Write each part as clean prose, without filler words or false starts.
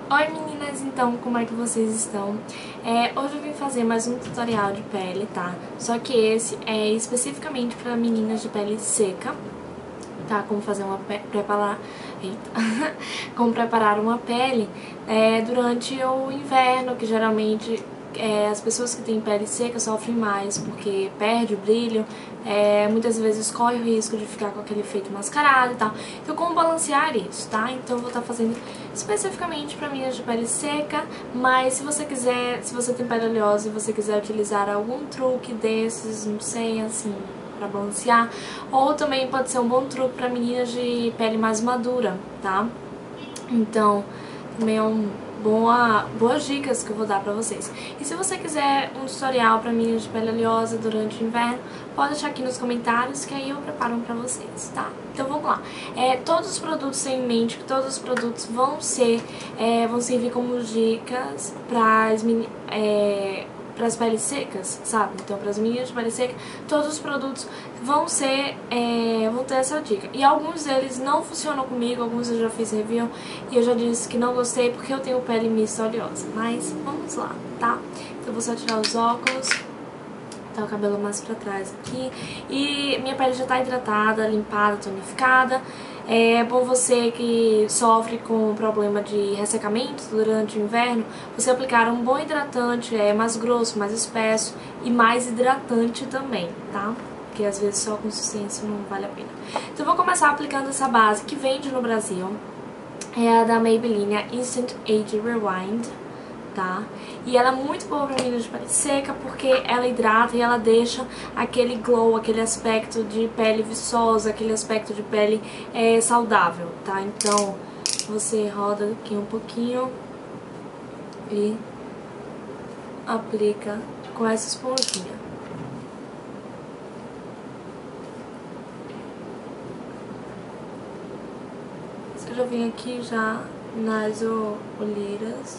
Oi meninas, então como é que vocês estão? Hoje eu vim fazer mais um tutorial de pele, tá? Só que esse é especificamente para meninas de pele seca, tá? Como fazer uma como preparar uma pele durante o inverno, que geralmente as pessoas que têm pele seca sofrem mais porque perde o brilho, muitas vezes corre o risco de ficar com aquele efeito mascarado e tal. Então como balancear isso, tá? Então eu vou estar fazendo especificamente para meninas de pele seca, mas se você quiser, se você tem pele oleosa e você quiser utilizar algum truque desses, não sei, assim, pra balancear, ou também pode ser um bom truque para meninas de pele mais madura, tá? Então, também é boas dicas que eu vou dar pra vocês. E se você quiser um tutorial pra meninas de pele oleosa durante o inverno, pode deixar aqui nos comentários que aí eu preparo um pra vocês, tá? Então vamos lá. Todos os produtos, tenham em mente que todos os produtos vão servir como dicas para as peles secas, sabe? Então, para as meninas de pele seca, todos os produtos vão ter essa dica. E alguns deles não funcionam comigo, alguns eu já fiz review e eu já disse que não gostei porque eu tenho pele mista oleosa. Mas vamos lá, tá? Então, eu vou só tirar os óculos. Tá o cabelo mais pra trás aqui. E minha pele já tá hidratada, limpada, tonificada. É bom você que sofre com problema de ressecamento durante o inverno, você aplicar um bom hidratante, mais grosso, mais espesso e mais hidratante também, tá? Porque às vezes só a consistência não vale a pena. Então eu vou começar aplicando essa base que vende no Brasil. É a da Maybelline, a Instant Age Rewind. Tá? E ela é muito boa pra meninas de pele seca porque ela hidrata e ela deixa aquele glow, aquele aspecto de pele viçosa, aquele aspecto de pele saudável, tá? Então você roda aqui um pouquinho e aplica com essa esponjinha. Você já vem aqui já nas olheiras.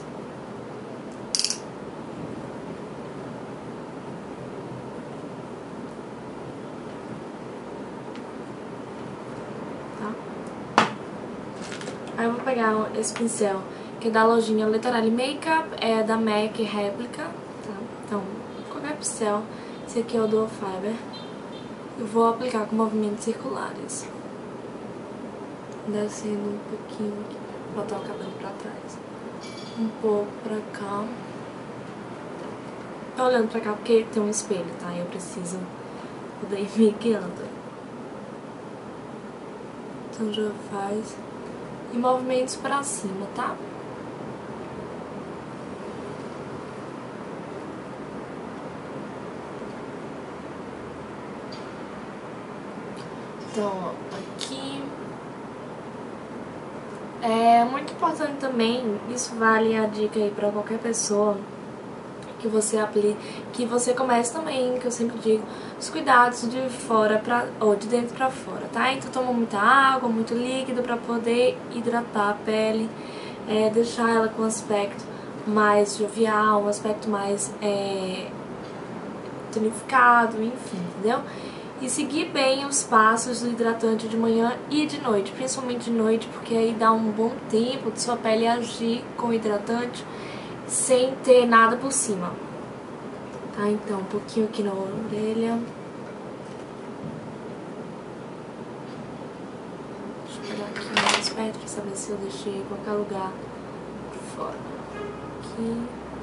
Aí eu vou pegar esse pincel, que é da lojinha Letterale Makeup, é da MAC Réplica, tá? Então, qualquer pincel, esse aqui é o Dual Fiber. Eu vou aplicar com movimentos circulares. Descendo um pouquinho aqui, botar o cabelo pra trás. Um pouco pra cá. Tô olhando pra cá porque tem um espelho, tá? Eu preciso poder ir me guiando. Então já faz... E movimentos pra cima, tá? Então, ó, aqui. É muito importante também, isso vale a dica aí pra qualquer pessoa, que você aplique, que você comece também, que eu sempre digo, os cuidados de fora ou de dentro pra fora, tá? Então toma muita água, muito líquido pra poder hidratar a pele, deixar ela com um aspecto mais jovial, um aspecto mais tonificado, enfim, entendeu? E seguir bem os passos do hidratante de manhã e de noite, principalmente de noite, porque aí dá um bom tempo de sua pele agir com o hidratante sem ter nada por cima. Tá? Então, um pouquinho aqui na orelha. Deixa eu pegar aqui mais perto pra saber se eu deixei qualquer lugar por fora. Aqui.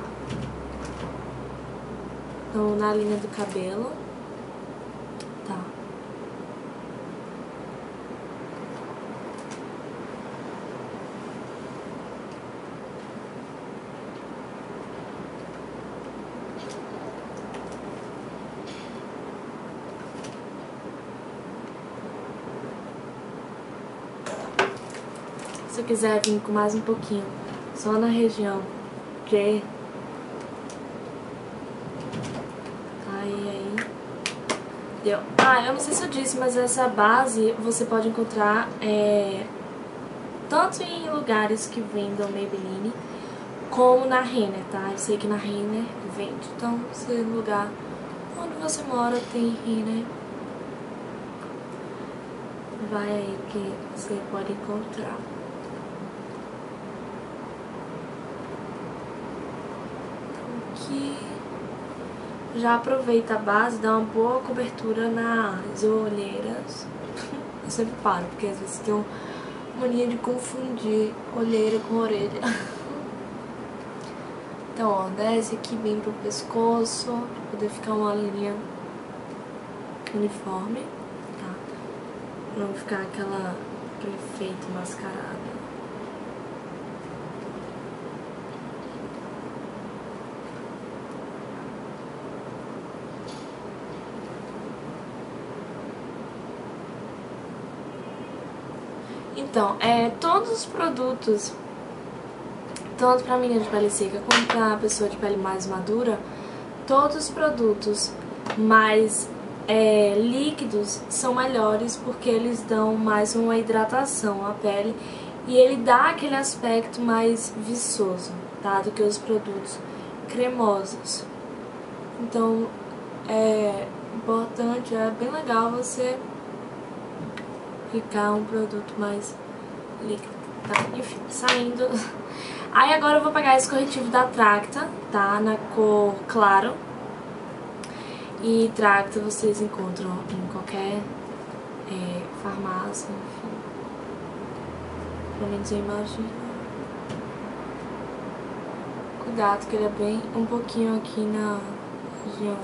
Então, na linha do cabelo. Tá. Se eu quiser vir com mais um pouquinho, só na região de... Aí. Deu. Eu não sei se eu disse, mas essa base você pode encontrar tanto em lugares que vendam Maybelline, como na Renner, tá? Eu sei que na Renner vende, então se no lugar onde você mora tem Renner, vai aí que você pode encontrar. aqui. Já aproveita a base, dá uma boa cobertura nas olheiras. Eu sempre paro, porque às vezes tem mania de confundir olheira com orelha. Então, ó, desce aqui bem pro pescoço, pra poder ficar uma linha uniforme, tá? Pra não ficar aquele efeito mascarado. Então, todos os produtos, tanto pra menina de pele seca quanto pra pessoa de pele mais madura, todos os produtos mais líquidos são melhores porque eles dão mais uma hidratação à pele e ele dá aquele aspecto mais viçoso, tá? Do que os produtos cremosos. Então, é importante, é bem legal você aplicar um produto mais líquido, tá? Enfim, saindo. Aí agora eu vou pegar esse corretivo da Tracta, tá? Na cor claro. E Tracta vocês encontram em qualquer farmácia, enfim. Pelo menos eu imagino. Cuidado que ele é bem um pouquinho aqui na região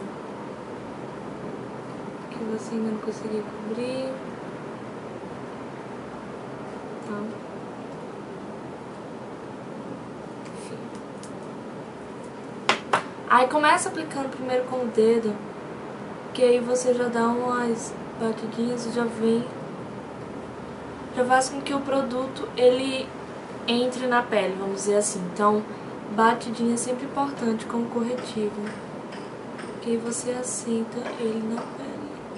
que você ainda não conseguiu cobrir. Enfim. Aí começa aplicando primeiro com o dedo, que aí você já dá umas batidinhas e já faz com que o produto ele entre na pele, vamos dizer assim. Então, batidinha é sempre importante como corretivo, que aí você assenta ele na pele.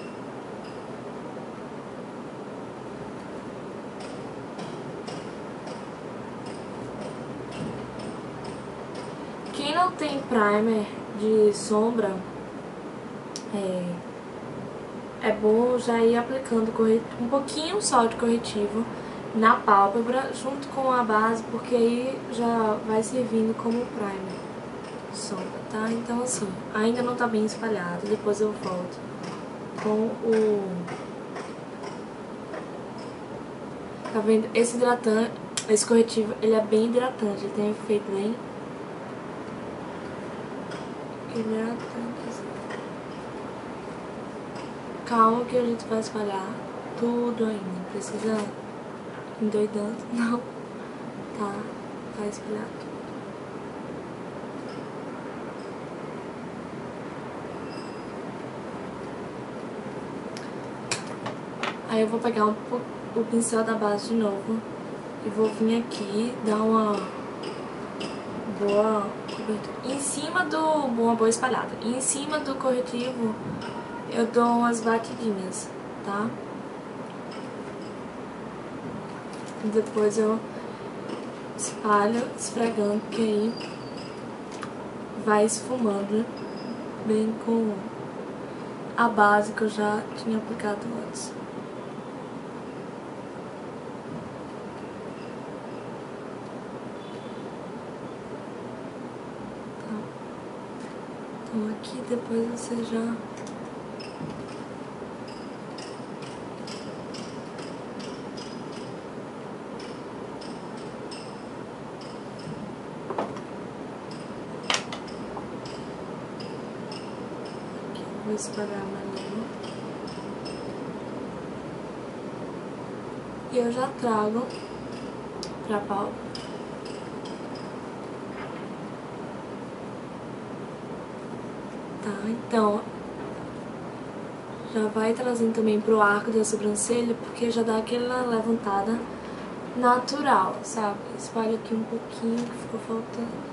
Quem não tem primer de sombra, é bom já ir aplicando um pouquinho só de corretivo na pálpebra junto com a base, porque aí já vai servindo como primer de sombra, tá? Então assim, ainda não tá bem espalhado, depois eu volto com tá vendo? Esse hidratante, esse corretivo, ele é bem hidratante, ele tem um efeito bem hidratante, assim. Calma que a gente vai espalhar tudo ainda, precisa endoidando, não, tá? Vai espalhar tudo. Aí eu vou pegar o pincel da base de novo e vou vir aqui dar uma boa cobertura. Uma boa espalhada. E em cima do corretivo eu dou umas batidinhas, tá? E depois eu espalho, esfregando, que aí vai esfumando bem com a base que eu já tinha aplicado antes. Então aqui depois você já vou espalhar amarelo. E eu já trago pra pálpebra. Tá, então já vai trazendo também pro arco da sobrancelha, porque já dá aquela levantada natural, sabe? Espalho aqui um pouquinho que ficou faltando.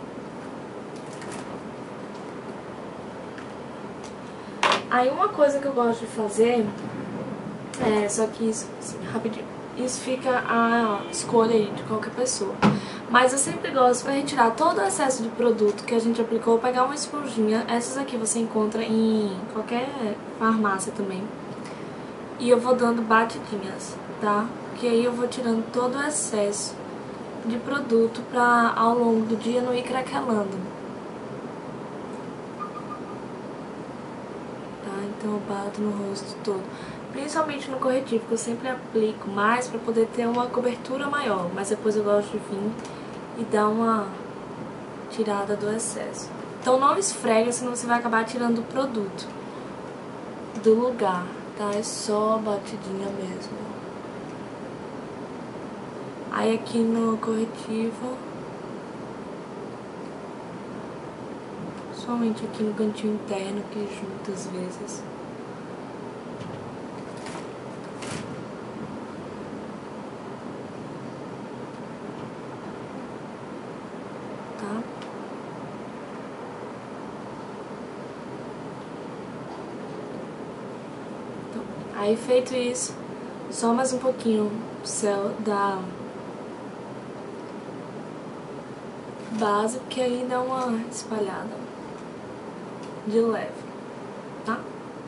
Aí uma coisa que eu gosto de fazer, só que isso, assim, rapidinho, isso fica a escolha aí de qualquer pessoa. Mas eu sempre gosto, pra retirar todo o excesso de produto que a gente aplicou, pegar uma esponjinha. Essas aqui você encontra em qualquer farmácia também. E eu vou dando batidinhas, tá? Porque aí eu vou tirando todo o excesso de produto pra ao longo do dia não ir craquelando. Então eu bato no rosto todo. Principalmente no corretivo, que eu sempre aplico mais pra poder ter uma cobertura maior. Mas depois eu gosto de vir e dar uma tirada do excesso. Então não esfrega, senão você vai acabar tirando o produto do lugar, tá? É só batidinha mesmo. Aí aqui no corretivo, somente aqui no cantinho interno, que junta às vezes. Tá? Então, aí feito isso, só mais um pouquinho da base, porque aí dá uma espalhada de leve, tá?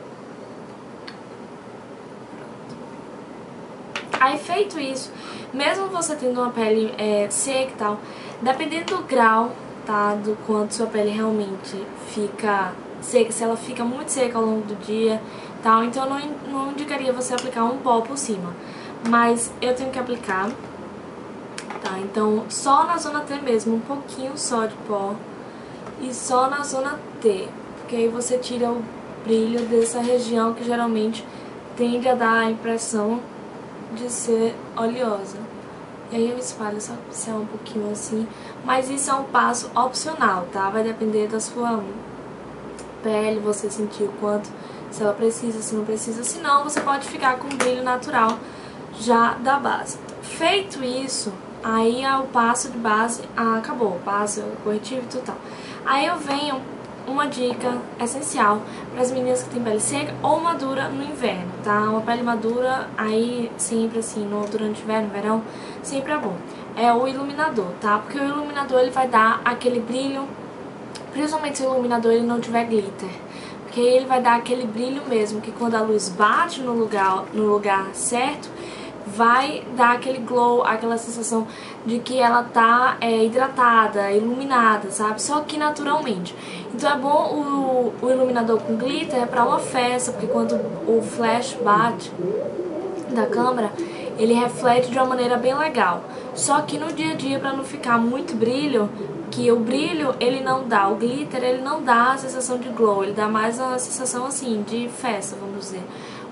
Aí feito isso, mesmo você tendo uma pele seca e tal, dependendo do grau, tá, do quanto sua pele realmente fica seca, se ela fica muito seca ao longo do dia, tal, então eu não indicaria você aplicar um pó por cima, mas eu tenho que aplicar, tá, então só na zona T mesmo, um pouquinho só de pó e só na zona T, porque aí você tira o brilho dessa região que geralmente tende a dar a impressão de ser oleosa. E aí eu espalho só se é um pouquinho assim, mas isso é um passo opcional, tá? Vai depender da sua pele, você sentir o quanto, se ela precisa, se não precisa, se não, você pode ficar com o brilho natural já da base. Feito isso, aí o passo de base acabou, o passo corretivo e tudo tal. Aí eu venho uma dica essencial para as meninas que têm pele seca ou madura no inverno, tá? Uma pele madura, aí sempre assim, durante o inverno, verão, sempre é bom. É o iluminador, tá? Porque o iluminador ele vai dar aquele brilho, principalmente se o iluminador ele não tiver glitter. Porque ele vai dar aquele brilho mesmo, que quando a luz bate no lugar certo, vai dar aquele glow, aquela sensação de que ela tá hidratada, iluminada, sabe? Só que naturalmente. Então é bom o iluminador com glitter pra uma festa, porque quando o flash bate da câmera, ele reflete de uma maneira bem legal. Só que no dia a dia, pra não ficar muito brilho, que o brilho ele não dá, o glitter ele não dá a sensação de glow, ele dá mais uma sensação assim, de festa, vamos dizer.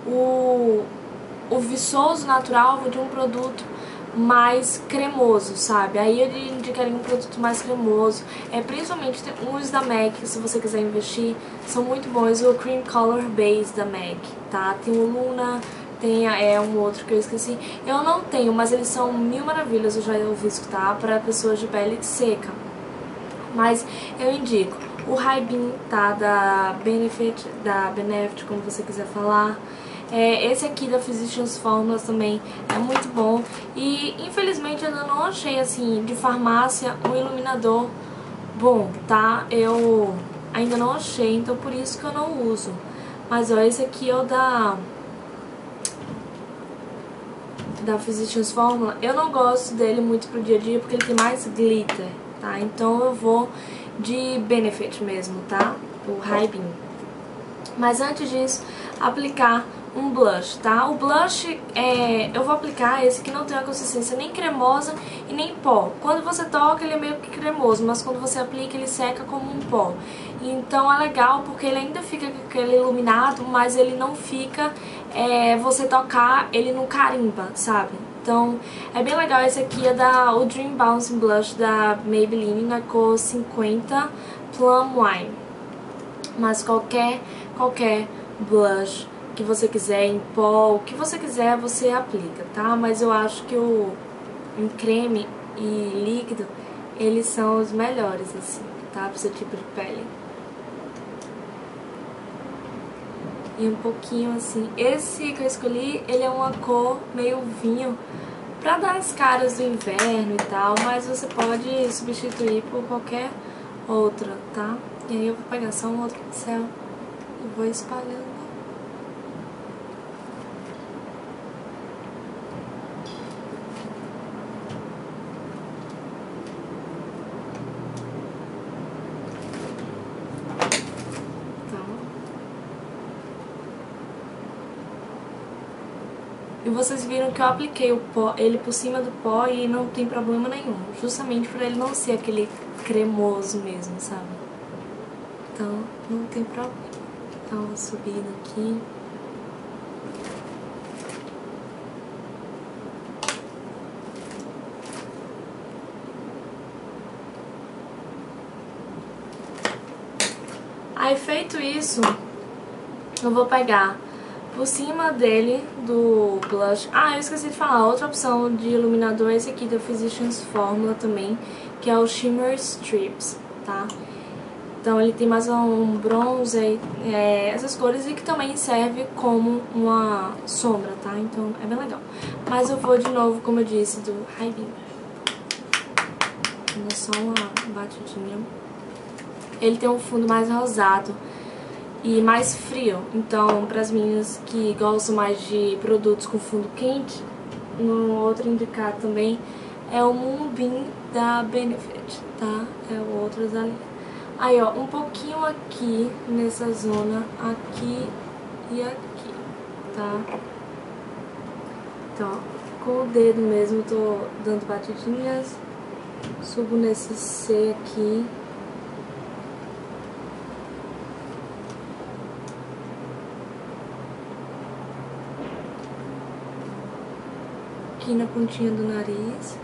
O viçoso natural de um produto mais cremoso, sabe? Aí eu indicaria um produto mais cremoso. Principalmente tem uns da MAC, se você quiser investir, são muito bons. O Cream Color Base da MAC, tá? Tem o Luna, tem um outro que eu esqueci. Eu não tenho, mas eles são mil maravilhas, eu já ouvi escutar, para pessoas de pele seca. Mas eu indico o Ray-Ban, tá? Da Benefit, como você quiser falar. Esse aqui da Physicians Formulas também é muito bom. E infelizmente eu ainda não achei assim de farmácia um iluminador bom, tá? Eu ainda não achei, então por isso que eu não uso. Mas ó, esse aqui é o da Physicians Formula. Eu não gosto dele muito pro dia a dia porque ele tem mais glitter, tá? Então eu vou de Benefit mesmo, tá? O Ray-Ban. Mas antes disso, aplicar um blush, tá? O blush, eu vou aplicar esse que não tem uma consistência nem cremosa e nem pó. Quando você toca, ele é meio que cremoso, mas quando você aplica, ele seca como um pó. Então é legal porque ele ainda fica com aquele iluminado, mas ele não fica, você tocar, ele não carimba, sabe? Então é bem legal. Esse aqui é o Dream Bouncing Blush da Maybelline na cor 50 Plum Wine. Mas qualquer blush que você quiser, em pó, o que você quiser, você aplica, tá? Mas eu acho que em creme e líquido, eles são os melhores, assim, tá? Pra esse tipo de pele. E um pouquinho assim. Esse que eu escolhi, ele é uma cor meio vinho, pra dar as caras do inverno e tal, mas você pode substituir por qualquer outra, tá? E aí eu vou pegar só um outro pincel e vou espalhando. E vocês viram que eu apliquei o pó, ele por cima do pó e não tem problema nenhum. Justamente por ele não ser aquele cremoso mesmo, sabe? Então, não tem problema. Então, vou subir aqui. Aí, feito isso, eu vou pegar por cima dele do blush. Ah, eu esqueci de falar, outra opção de iluminador é esse aqui da Physicians Formula também, que é o Shimmer Strips, tá? Então ele tem mais um bronze, essas cores, e que também serve como uma sombra, tá? Então é bem legal. Mas eu vou de novo, como eu disse, do High Beam. Dando só uma batidinha. Ele tem um fundo mais rosado e mais frio, então para as meninas que gostam mais de produtos com fundo quente, um outro indicado também é o Moonbeam da Benefit, tá? É o outro da linha. Aí, ó, um pouquinho aqui nessa zona, aqui e aqui, tá? Então, ó, com o dedo mesmo tô dando batidinhas, subo nesse C aqui. Aqui na pontinha do nariz,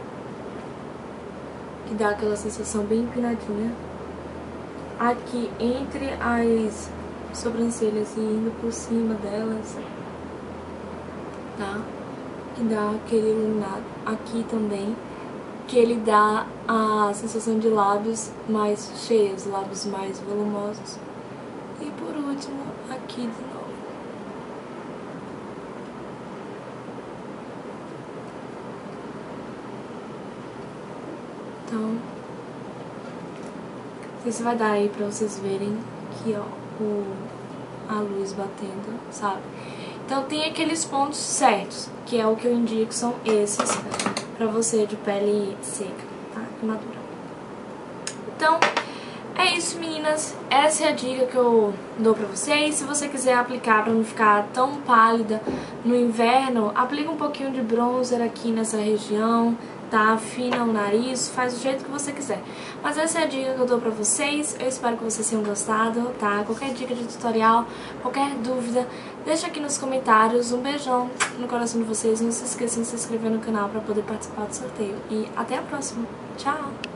que dá aquela sensação bem empinadinha. Aqui entre as sobrancelhas e indo por cima delas, tá? Que dá aquele iluminado. Aqui também, que ele dá a sensação de lábios mais cheios, lábios mais volumosos. E por último, aqui de novo. Então, não sei se vai dar aí pra vocês verem aqui, ó, a luz batendo, sabe? Então tem aqueles pontos certos, que é o que eu indico, são esses, pra você de pele seca, tá? Madura. Então, é isso, meninas. Essa é a dica que eu dou pra vocês. Se você quiser aplicar pra não ficar tão pálida no inverno, aplica um pouquinho de bronzer aqui nessa região, tá? Afina o nariz, faz do jeito que você quiser. Mas essa é a dica que eu dou pra vocês. Eu espero que vocês tenham gostado, tá? Qualquer dica de tutorial, qualquer dúvida, deixa aqui nos comentários. Um beijão no coração de vocês. Não se esqueçam de se inscrever no canal pra poder participar do sorteio. E até a próxima. Tchau!